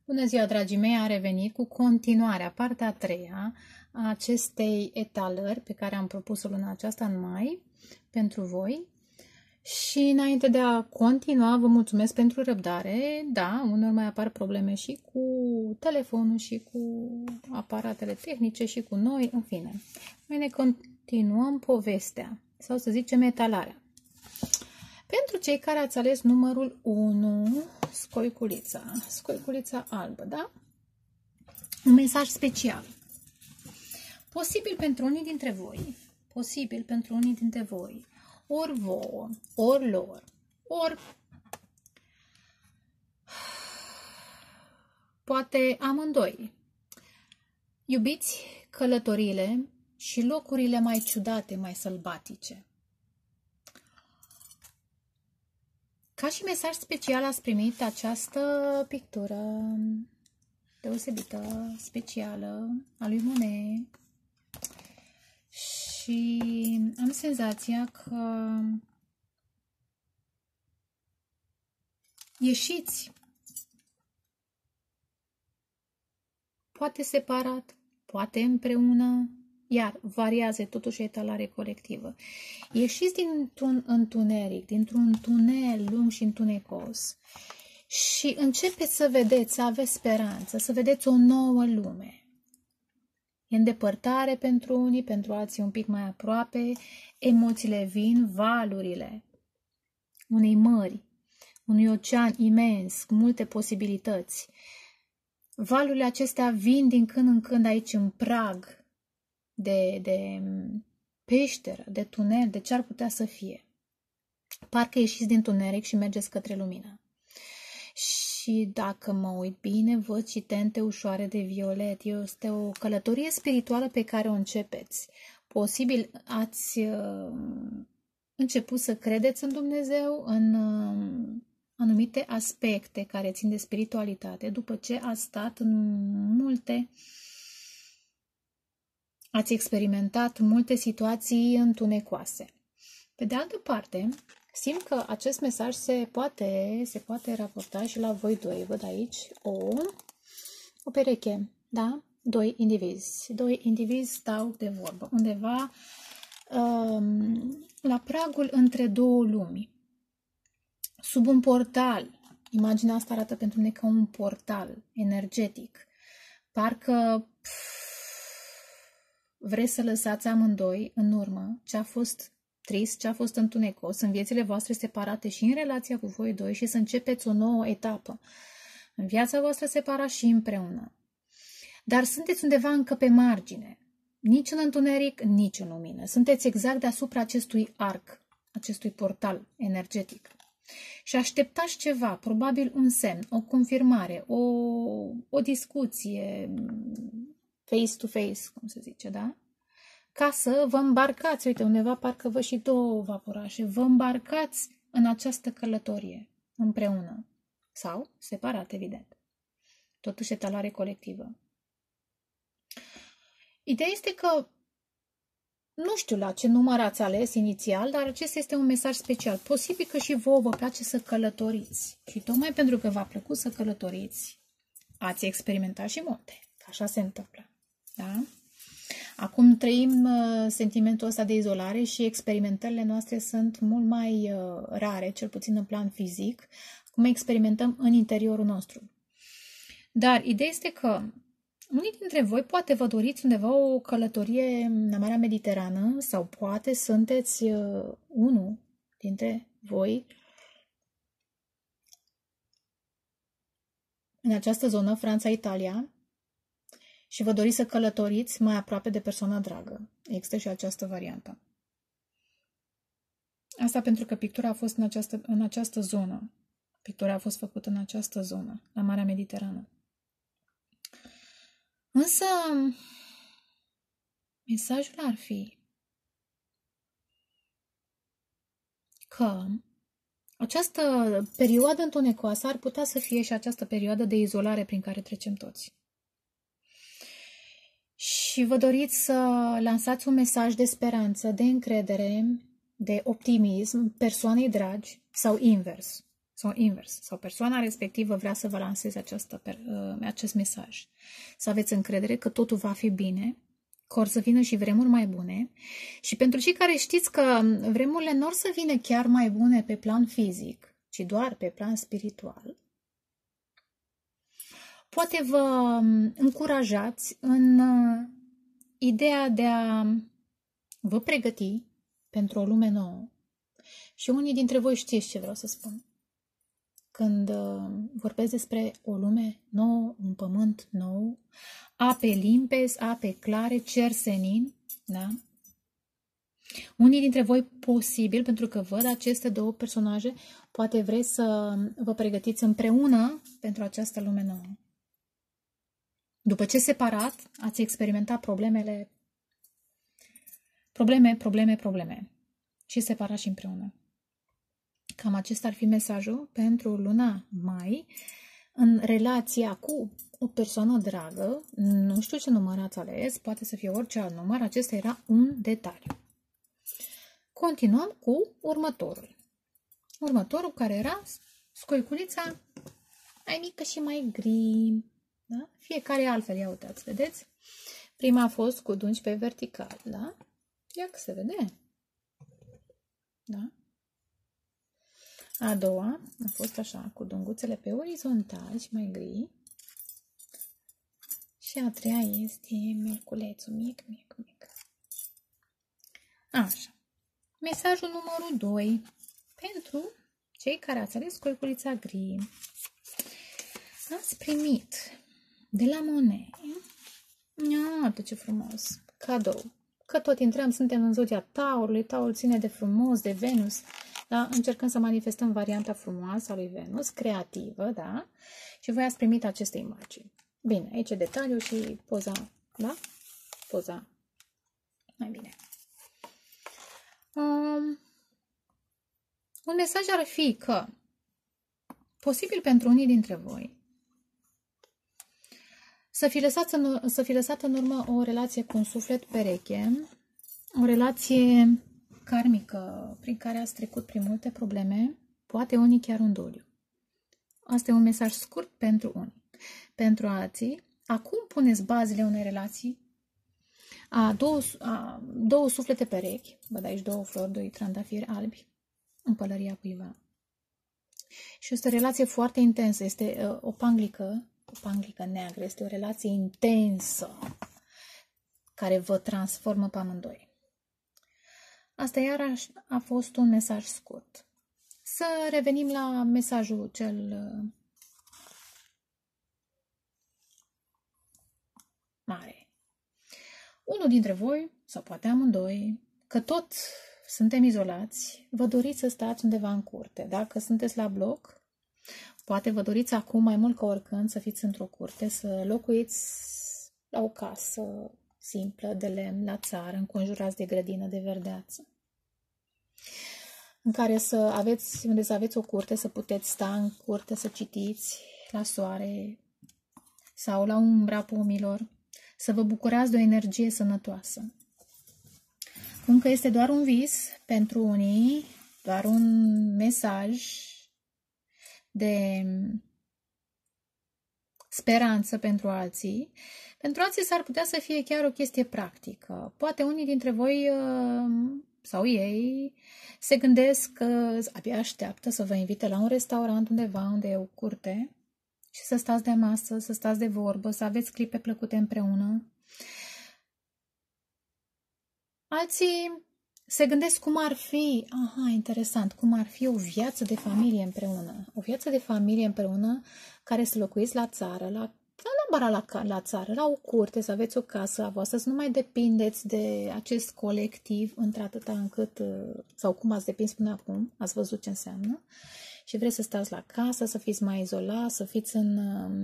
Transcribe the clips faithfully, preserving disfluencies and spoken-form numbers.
Bună ziua, dragii mei! A revenit cu continuarea, partea a treia a acestei etalări pe care am propus-o luna aceasta în mai pentru voi. Și înainte de a continua, vă mulțumesc pentru răbdare. Da, unor mai apar probleme și cu telefonul și cu aparatele tehnice și cu noi, în fine. Noi ne continuăm povestea, sau să zicem etalarea. Pentru cei care ați ales numărul unu, scoiculița, scoiculița albă, da? Un mesaj special. Posibil pentru unii dintre voi, posibil pentru unii dintre voi, ori vouă, ori lor, ori poate amândoi. Iubiți călătoriile și locurile mai ciudate, mai sălbatice. Ca și mesaj special ați primit această pictură deosebită, specială, a lui Monet. Și am senzația că ieșiți, poate separat, poate împreună, iar variază totuși etalare colectivă. Ieșiți dintr-un întuneric, dintr-un tunel lung și întunecos și începeți să vedeți, să aveți speranță, să vedeți o nouă lume. E îndepărtare pentru unii, pentru alții un pic mai aproape, emoțiile vin, valurile unei mări, unui ocean imens, cu multe posibilități. Valurile acestea vin din când în când aici în prag de, de peșteră, de tunel, de ce ar putea să fie. Parcă ieșiți din tuneric și mergeți către lumină. Și dacă mă uit bine, văd și tente ușoare de violet. Este o călătorie spirituală pe care o începeți. Posibil ați uh, început să credeți în Dumnezeu, în uh, anumite aspecte care țin de spiritualitate, după ce ați stat în multe, ați experimentat multe situații întunecoase. Pe de altă parte, simt că acest mesaj se poate, se poate raporta și la voi doi. Văd aici o, o pereche, da? Doi indivizi. Doi indivizi stau de vorbă, undeva um, la pragul între două lumi. Sub un portal. Imaginea asta arată pentru mine ca un portal energetic. Parcă pf, vreți să lăsați amândoi în urmă ce a fost trist, ce a fost întunecos în viețile voastre separate și în relația cu voi doi și să începeți o nouă etapă în viața voastră separat și împreună. Dar sunteți undeva încă pe margine, nici în întuneric, nici în lumină. Sunteți exact deasupra acestui arc, acestui portal energetic. Și așteptați ceva, probabil un semn, o confirmare, o, o discuție face-to-face, cum se zice, da? Ca să vă îmbarcați, uite, undeva parcă vă și două vaporașe, vă îmbarcați în această călătorie împreună sau separat, evident. Totuși etalare colectivă. Ideea este că nu știu la ce număr ați ales inițial, dar acesta este un mesaj special. Posibil că și vouă vă place să călătoriți. Și tocmai pentru că v-a plăcut să călătoriți, ați experimentat și multe. Așa se întâmplă. Da? Acum trăim uh, sentimentul ăsta de izolare și experimentările noastre sunt mult mai uh, rare, cel puțin în plan fizic, cum experimentăm în interiorul nostru. Dar ideea este că unii dintre voi poate vă doriți undeva o călătorie la Marea Mediterană sau poate sunteți uh, unul dintre voi în această zonă, Franța-Italia, și vă doriți să călătoriți mai aproape de persoana dragă. Există și această variantă. Asta pentru că pictura a fost în această, în această zonă. Pictura a fost făcută în această zonă, la Marea Mediterană. Însă, mesajul ar fi că această perioadă întunecoasă ar putea să fie și această perioadă de izolare prin care trecem toți. Și vă doriți să lansați un mesaj de speranță, de încredere, de optimism persoanei dragi sau invers. sau invers, sau persoana respectivă vrea să vă lanseze această, acest mesaj. Să aveți încredere că totul va fi bine, că or să vină și vremuri mai bune. Și pentru cei care știți că vremurile nu or să vină chiar mai bune pe plan fizic, ci doar pe plan spiritual, poate vă încurajați în ideea de a vă pregăti pentru o lume nouă. Și unii dintre voi știți ce vreau să spun. Când vorbesc despre o lume nouă, un pământ nou, ape limpezi, ape clare, cer senin, da? Unii dintre voi posibil, pentru că văd aceste două personaje, poate vreți să vă pregătiți împreună pentru această lume nouă. După ce separat ați experimentat problemele, probleme, probleme, probleme și separat și împreună. Cam acesta ar fi mesajul pentru luna mai în relația cu o persoană dragă. Nu știu ce număr ați ales, poate să fie orice alt număr, acesta era un detaliu. Continuăm cu următorul. Următorul care era scoiculița mai mică și mai gri. Da? Fiecare altfel, ia uitați, vedeți? Prima a fost cu dungi pe vertical, da? Ia că se vede. Da? A doua a fost așa, cu dunguțele pe orizontal și mai gri. Și a treia este melculețul mic, mic, mic. Așa. Mesajul numărul doi. Pentru cei care ați ales scoiculița gri. Ați primit de la Monet. Iată ce frumos. Cadou. Că tot intrăm, suntem în zodia Taurului. Taurul ține de frumos, de Venus. Da? Încercăm să manifestăm varianta frumoasă a lui Venus, creativă, da? Și voi ați primit aceste imagini. Bine, aici e detaliu și poza, da? Poza mai bine. Um, un mesaj ar fi că, posibil pentru unii dintre voi, să fi lăsat în, să fi lăsat în urmă o relație cu un suflet pereche, o relație karmică prin care ați trecut prin multe probleme, poate unii chiar un doliu. Asta e un mesaj scurt pentru unii. Pentru alții, acum puneți bazele unei relații a două, a două suflete perechi, văd aici două flori, doi trandafiri albi, în pălăria cuiva. Și este o relație foarte intensă, este uh, o panglică, o panglică neagră, este o relație intensă care vă transformă pe amândoi. Asta iarăși a fost un mesaj scurt. Să revenim la mesajul cel uh, mare. Unul dintre voi, sau poate amândoi, că tot suntem izolați, vă doriți să stați undeva în curte. Dacă sunteți la bloc, poate vă doriți acum mai mult ca oricând să fiți într-o curte, să locuiți la o casă simplă, de lemn, la țară, înconjurați de grădină, de verdeață, în care să aveți, unde să aveți o curte, să puteți sta în curte, să citiți la soare sau la umbra pomilor, să vă bucurați de o energie sănătoasă. Cum că este doar un vis pentru unii, doar un mesaj de speranță pentru alții, pentru alții s-ar putea să fie chiar o chestie practică. Poate unii dintre voi sau ei se gândesc că abia așteaptă să vă invite la un restaurant undeva unde e o curte și să stați de masă, să stați de vorbă, să aveți clipe plăcute împreună. Alții se gândesc cum ar fi, aha, interesant, cum ar fi o viață de familie împreună. O viață de familie împreună care să locuiți la țară, la, la, la, la, la țară, la o curte, să aveți o casă a voastră, să nu mai depindeți de acest colectiv într-atâta încât, sau cum ați depins până acum, ați văzut ce înseamnă, și vreți să stați la casă, să fiți mai izolați, să fiți în...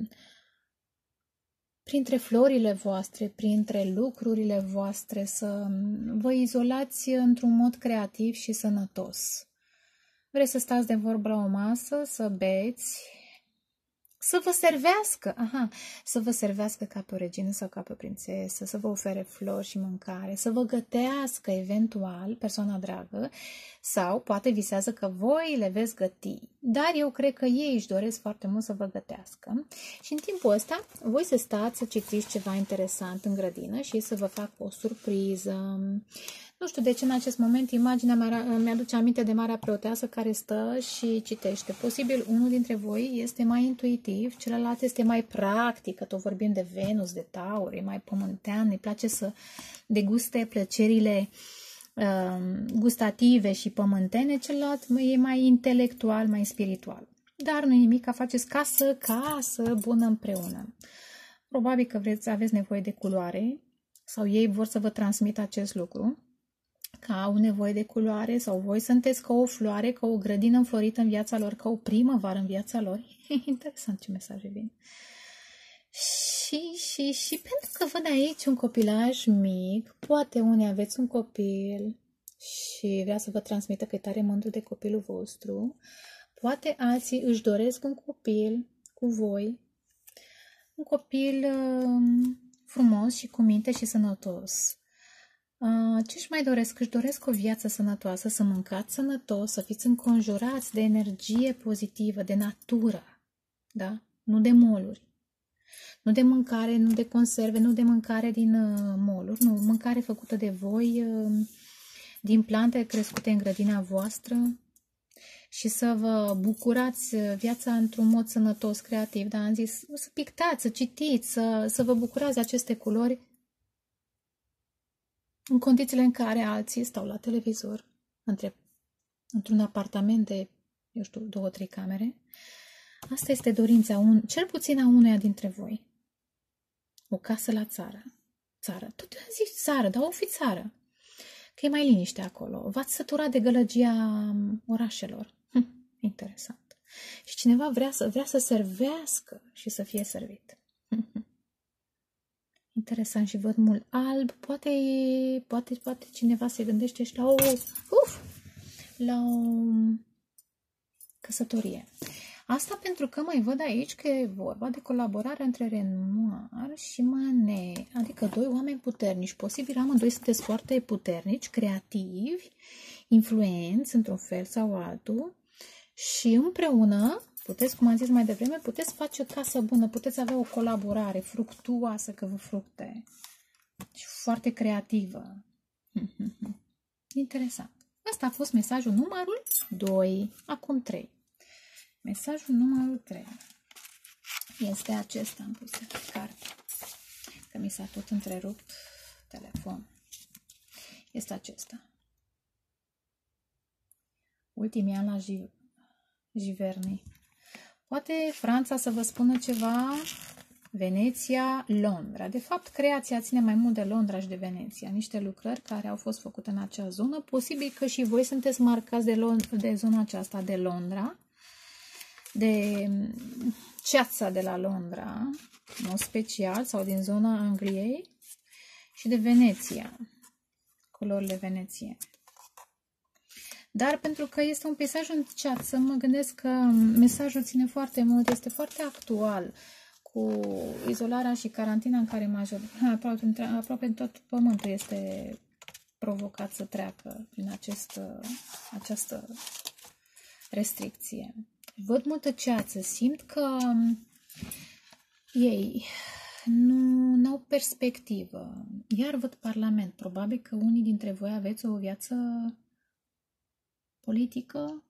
printre florile voastre, printre lucrurile voastre, să vă izolați într-un mod creativ și sănătos. Vreți să stați de vorbă la o masă, să beți, Să vă servească, aha, să vă servească ca pe o regină sau ca pe o prințesă, să vă ofere flori și mâncare, să vă gătească eventual persoana dragă sau poate visează că voi le veți găti. Dar eu cred că ei își doresc foarte mult să vă gătească și în timpul ăsta voi să stați să citiți ceva interesant în grădină și să vă fac o surpriză. Nu știu de ce în acest moment imaginea mea mi-aduce aminte de Marea Preoteasă care stă și citește. Posibil unul dintre voi este mai intuitiv, celălalt este mai practic, că tot vorbim de Venus, de Taur, e mai pământean, îi place să deguste plăcerile uh, gustative și pământene, celălalt e mai intelectual, mai spiritual. Dar nu nimic, ca faceți casă, casă bună împreună. Probabil că vreți, aveți nevoie de culoare sau ei vor să vă transmită acest lucru, că au nevoie de culoare sau voi sunteți ca o floare, ca o grădină înflorită în viața lor, ca o primăvară în viața lor. Interesant ce mesaje vin. Și, și, și pentru că văd aici un copilaj mic, poate unii aveți un copil și vrea să vă transmită că e tare mândru de copilul vostru, poate alții își doresc un copil cu voi, un copil um, frumos și cu minte și sănătos. Uh, ce își mai doresc? Își doresc o viață sănătoasă, să mâncați sănătos, să fiți înconjurați de energie pozitivă, de natură, da? Nu de moluri. Nu de mâncare, nu de conserve, nu de mâncare din uh, moluri, nu, mâncare făcută de voi, uh, din plante crescute în grădina voastră și să vă bucurați viața într-un mod sănătos, creativ, da? Am zis, să pictați, să citiți, să, să vă bucurați aceste culori în condițiile în care alții stau la televizor, între, într-un apartament de, eu știu, două, trei camere. Asta este dorința, un, cel puțin a unuia dintre voi. O casă la țară. Țară. Tot eu zic țară, dar o fi țară. Că e mai liniște acolo. V-ați săturat de gălăgia orașelor. Hm, interesant. Și cineva vrea să, vrea să servească și să fie servit. Interesant și văd mult alb. Poate, poate, poate cineva se gândește și la o, uf, la o căsătorie. Asta pentru că mai văd aici că e vorba de colaborare între Renoir și Manet, adică doi oameni puternici. Posibil amândoi sunteți foarte puternici, creativi, influenți într-un fel sau altul și împreună puteți, cum am zis mai devreme, puteți face o casă bună, puteți avea o colaborare fructuoasă, că vă fructe și foarte creativă. Interesant. Asta a fost mesajul numărul doi, acum trei. Mesajul numărul trei este acesta, am pus pe carte, că mi s-a tot întrerupt telefon. Este acesta. Ultimii ani la Giverny. Poate Franța să vă spună ceva, Veneția, Londra. De fapt, creația ține mai mult de Londra și de Veneția. Niște lucrări care au fost făcute în acea zonă. Posibil că și voi sunteți marcați de, de zona aceasta de Londra, de ceața de la Londra, în mod special, sau din zona Angliei și de Veneția, culorile venețiene. Dar pentru că este un peisaj în ceață, mă gândesc că mesajul ține foarte mult, este foarte actual cu izolarea și carantina în care major, aproape, aproape tot pământul este provocat să treacă prin acest, această restricție. Văd multă ceață, simt că ei nu au perspectivă. Iar văd Parlament. Probabil că unii dintre voi aveți o viață politică,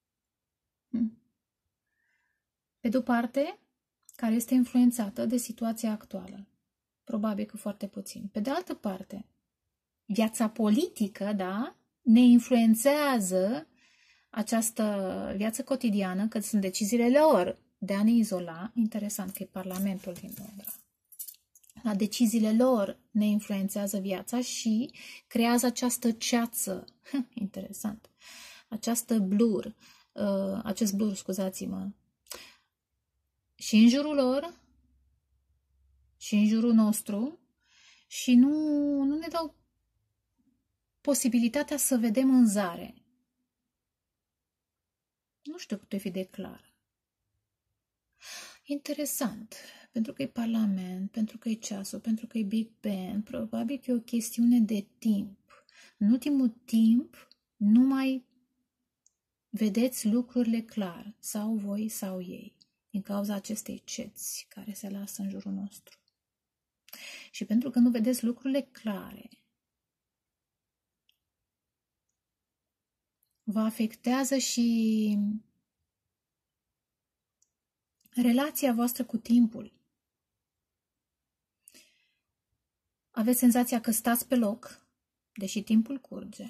pe de-o parte, care este influențată de situația actuală. Probabil că foarte puțin. Pe de altă parte, viața politică, da, ne influențează această viață cotidiană, că sunt deciziile lor de a ne izola. Interesant că e Parlamentul din Londra. La deciziile lor ne influențează viața și creează această ceață. Interesant. Această blur, uh, acest blur, scuzați-mă. Și în jurul lor, și în jurul nostru, și nu, nu ne dau posibilitatea să vedem în zare. Nu știu cât o fi de clar. Interesant. Pentru că e Parlament, pentru că e ceasul, pentru că e Big Ben, probabil că e o chestiune de timp. În ultimul timp nu mai vedeți lucrurile clar, sau voi sau ei, din cauza acestei ceți care se lasă în jurul nostru. Și pentru că nu vedeți lucrurile clare, vă afectează și relația voastră cu timpul. Aveți senzația că stați pe loc, deși timpul curge.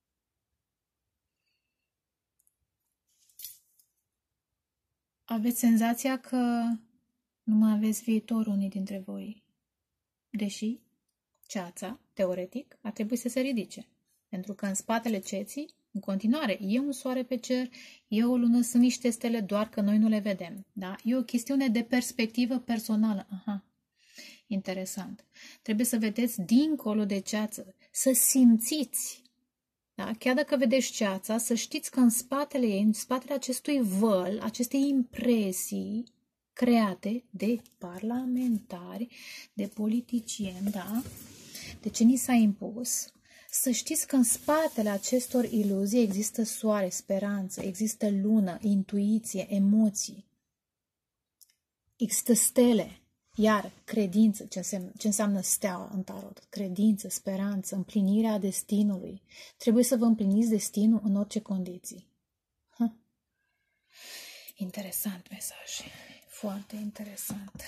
Aveți senzația că nu mai aveți viitor unii dintre voi, deși ceața, teoretic, ar trebui să se ridice. Pentru că în spatele ceții, în continuare, e un soare pe cer, e o lună, sunt niște stele, doar că noi nu le vedem. Da? E o chestiune de perspectivă personală. Aha. Interesant. Trebuie să vedeți dincolo de ceață, să simțiți. Da? Chiar dacă vedeți ceața, să știți că în spatele ei, în spatele acestui văl, acestei impresii create de parlamentari, de politicieni, da? De ce ni s-a impus, să știți că în spatele acestor iluzii există soare, speranță, există lună, intuiție, emoții, există stele. Iar credință, ce înseamnă, ce înseamnă steaua în tarot? Credință, speranță, împlinirea destinului. Trebuie să vă împliniți destinul în orice condiții. Ha. Interesant mesaj. Foarte interesant.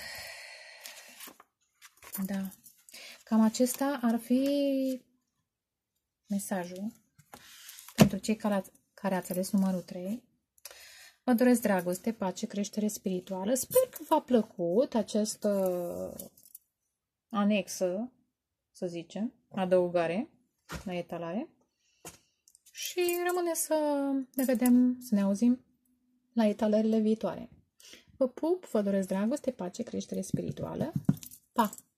Da. Cam acesta ar fi mesajul pentru cei care ați, care ați ales numărul trei. Vă doresc dragoste, pace, creștere spirituală. Sper că v-a plăcut această anexă, să zicem, adăugare la etalare. Și rămâne să ne vedem, să ne auzim la etalările viitoare. Vă pup, vă doresc dragoste, pace, creștere spirituală. Pa!